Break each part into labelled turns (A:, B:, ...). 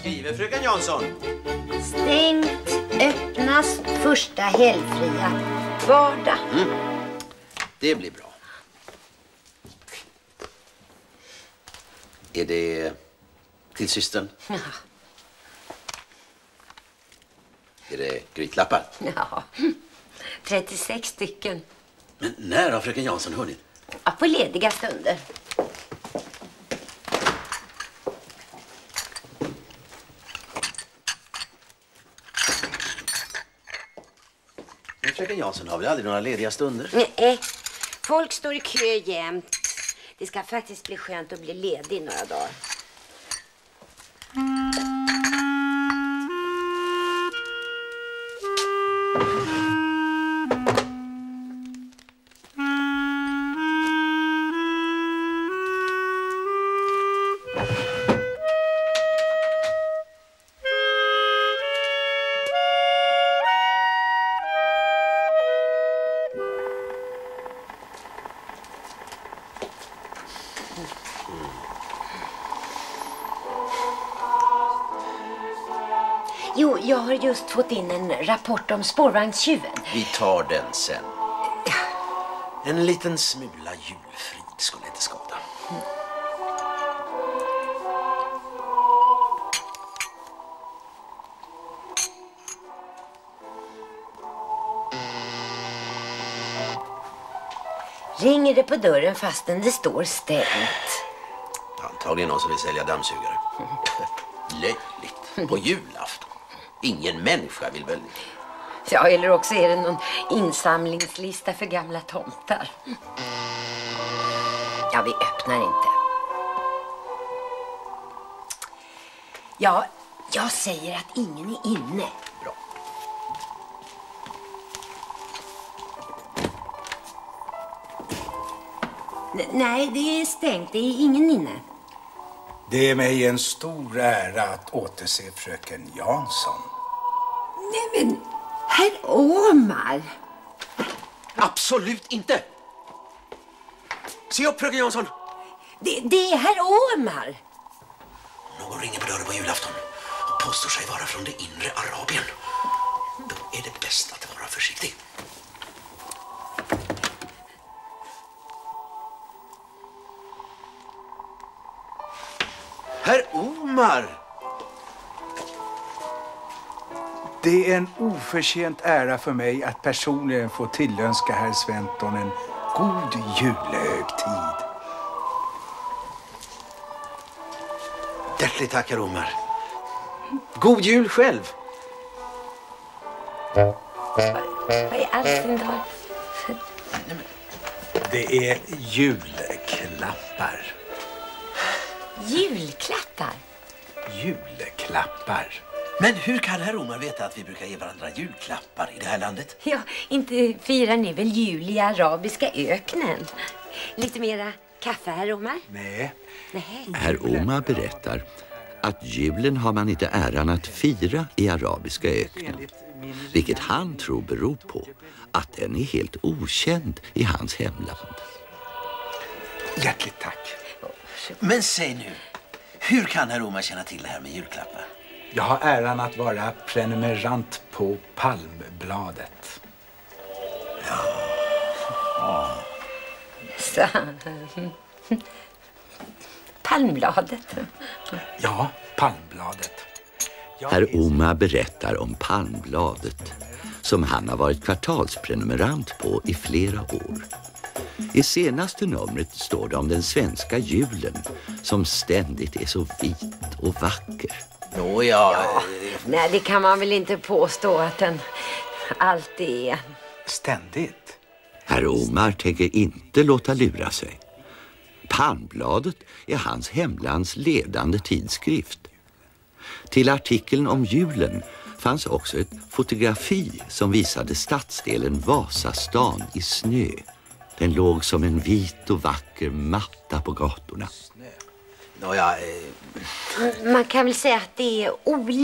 A: skriver fröken Jansson?
B: Stängt, öppnas första helgfria vardag.
A: Det blir bra. Är det till systern?
B: Ja.
A: Är det grytlappar?
B: Ja, 36 stycken.
A: Men när har fröken Jansson hunnit?
B: Ja, på lediga stunder.
A: Men fröken Jansson har väl aldrig några lediga stunder?
B: Nej, folk står i kö jämt. Det ska faktiskt bli skönt att bli ledig några dagar. Jo, jag har just fått in en rapport om spårvagnstjuven.
A: Vi tar den sen. En liten smula julfrid skulle inte skada.
B: Ringer det på dörren fastän det står stängt?
A: Antagligen någon som vill sälja dammsugare. Löjligt. På julafton. Ingen människa vill väl...
B: Ja, eller också är det någon insamlingslista för gamla tomtar. Ja, vi öppnar inte. Ja, jag säger att ingen är inne.
A: Bra.
B: Nej, det är stängt. Det är ingen inne.
C: Det är mig en stor ära att återse fröken Jansson.
B: Nej, men herr Omar.
A: Absolut inte! Se upp, fröken Jansson!
B: Det är herr Omar.
A: Någon ringer på dörren på julafton och påstår sig vara från det inre Arabien. Då är det bäst att vara försiktig. Herr Omar!
C: Det är en oförtjänt ära för mig att personligen få tillönska herr Sventon en god julhögtid.
A: Hjärtligt tack, herr Omar. God jul själv!
B: Vad är all sin dag?
C: Det är julklappar.
B: Julklappar?
C: Julklappar.
A: Men hur kan herr Omar veta att vi brukar ge varandra julklappar i det här landet?
B: Ja, inte firar ni väl jul i arabiska öknen? Lite mera kaffe, herr Omar?
C: Nej.
D: Herr Omar berättar att julen har man inte äran att fira i arabiska öknen. Vilket han tror beror på att den är helt okänd i hans hemland.
C: Hjärtligt tack.
A: Men säg nu, hur kan herr Omar känna till det här med julklappar?
C: Jag har äran att vara prenumerant på Palmbladet.
B: Så. Palmbladet.
C: Ja, Palmbladet.
D: Herr Omar berättar om Palmbladet som han har varit kvartalsprenumerant på i flera år. I senaste numret står det om den svenska julen som ständigt är så vit och vacker.
A: Ja.
B: Nej, det kan man väl inte påstå att den alltid är.
C: Ständigt?
D: Herr Omar tänker inte låta lura sig. Palmbladet är hans hemlands ledande tidskrift. Till artikeln om julen fanns också ett fotografi som visade stadsdelen Vasastan i snö. Den låg som en vit och vacker matta på gatorna.
B: Man kan väl säga att det är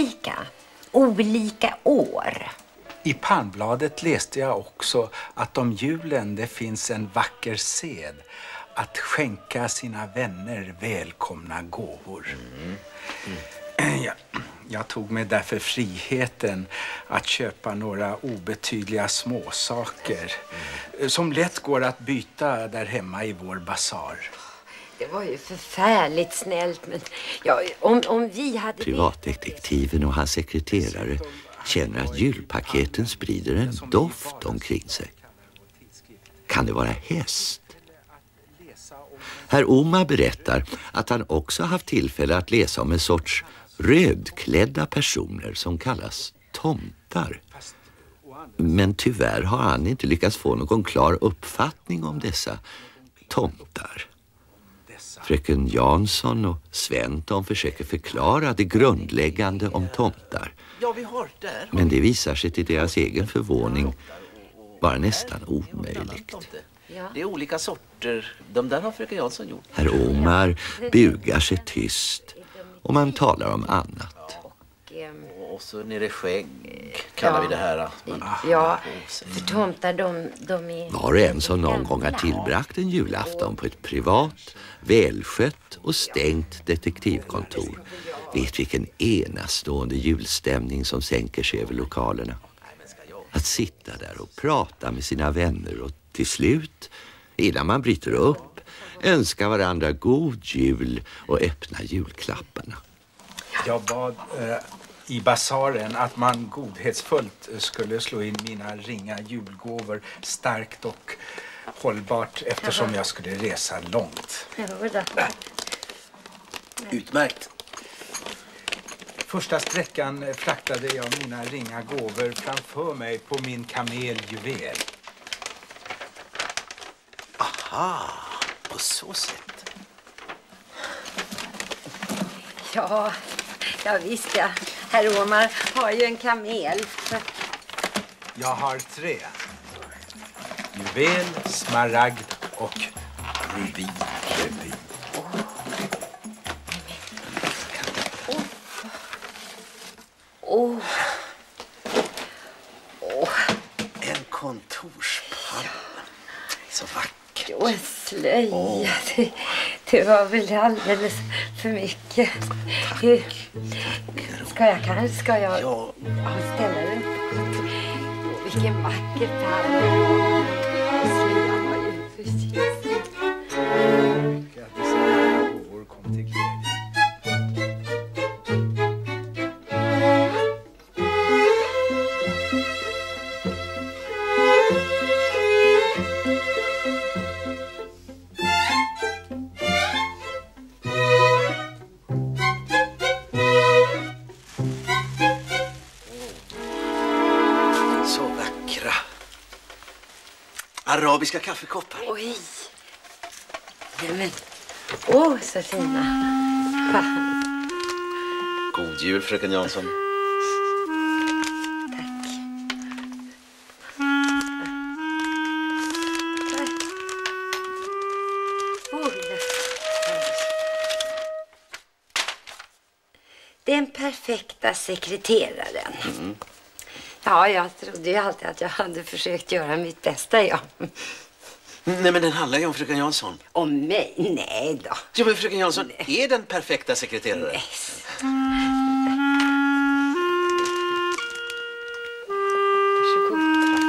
B: olika år.
C: I Palmbladet läste jag också att om julen det finns en vacker sed att skänka sina vänner välkomna gåvor. Jag tog mig därför friheten att köpa några obetydliga småsaker som lätt går att byta där hemma i vår basar.
B: Det var ju förfärligt snällt, men ja, om vi hade...
D: Privatdetektiven och hans sekreterare känner att julpaketen sprider en doft omkring sig. Kan det vara häst? Herr Omar berättar att han också haft tillfälle att läsa om en sorts rödklädda personer som kallas tomtar. Men tyvärr har han inte lyckats få någon klar uppfattning om dessa tomtar. Fröken Jansson och Sventon försöker förklara det grundläggande om tomtar. Men det visar sig till deras egen förvåning vara nästan omöjligt.
A: Det är olika sorter. De där har fröken Jansson gjort.
D: Herr Omar bugar sig tyst och man talar om annat.
A: Och så nere skägg kallar vi det här.
B: Ja, för tomtar de är...
D: Var och en som någon gång har tillbragt en julafton på ett privat, välskött och stängt detektivkontor vet vilken enastående julstämning som sänker sig över lokalerna. Att sitta där och prata med sina vänner och till slut, innan man bryter upp, önska varandra god jul och öppna julklapparna.
C: Jag bad i basaren att man godhetsfullt skulle slå in mina ringa julgåvor starkt och hållbart eftersom jag skulle resa långt.
A: Utmärkt.
C: Första sträckan fraktade jag mina ringa gåvor framför mig på min kamel Juvel.
A: Aha, på så sätt.
B: Ja, visst ja. Herr Omar har ju en kamel.
C: Jag har 3. Juvel, smaragd och rubin.
A: En kontorspall. Så vackert.
B: Och en slöja. Det var väl alldeles för mycket. Ska jag ställa den? Vilken vacker pall. Slöjan var ju precis.
A: Arabiska kaffekoppar.
B: Oj. Nämen. Så fina.
A: God jul, fröken Jansson.
B: Tack. Den perfekta sekreteraren. Ja, jag trodde ju alltid att jag hade försökt göra mitt bästa, ja.
A: Nej, men den handlar ju om fröken Jansson.
B: Om mig? Nej då.
A: Jo, men fröken Jansson är den perfekta sekreteraren.
B: Nej. Varsågod.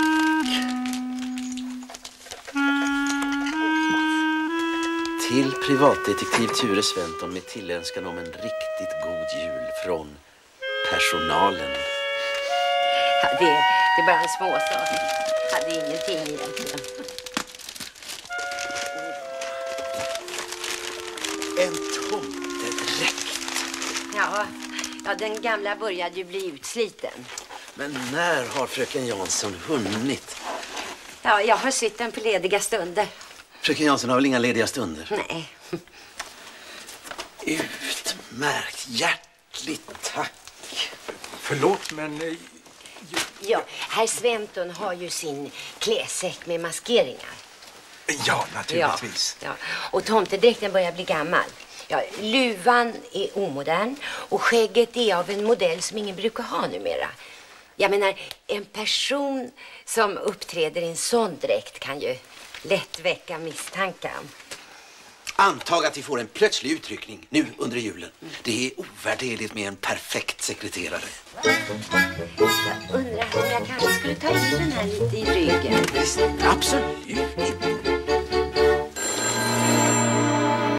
A: Till privatdetektiv Ture Sventon med tillönskan om en riktigt god jul från personalen.
B: Ja, det är bara en småsak. Hade ingenting egentligen.
A: En tomtedräkt.
B: Ja, den gamla började ju bli utsliten.
A: Men när har fröken Jansson hunnit?
B: Ja, jag har sytt den på lediga stunder.
A: Fröken Jansson har väl inga lediga stunder?
B: Nej.
A: Utmärkt. Hjärtligt tack.
C: Förlåt, men...
B: Ja, herr Sventon har ju sin kläsäck med maskeringar.
C: Ja, naturligtvis.
B: Ja. Och tomtedräkten börjar bli gammal. Ja, luvan är omodern och skägget är av en modell som ingen brukar ha numera. Jag menar, en person som uppträder i en sån dräkt kan ju lätt väcka misstankar.
A: Antag att vi får en plötslig utryckning nu under julen. Det är ovärderligt med en perfekt sekreterare.
B: Jag undrar om jag kanske skulle ta in den här lite i ryggen.
A: Absolut inte.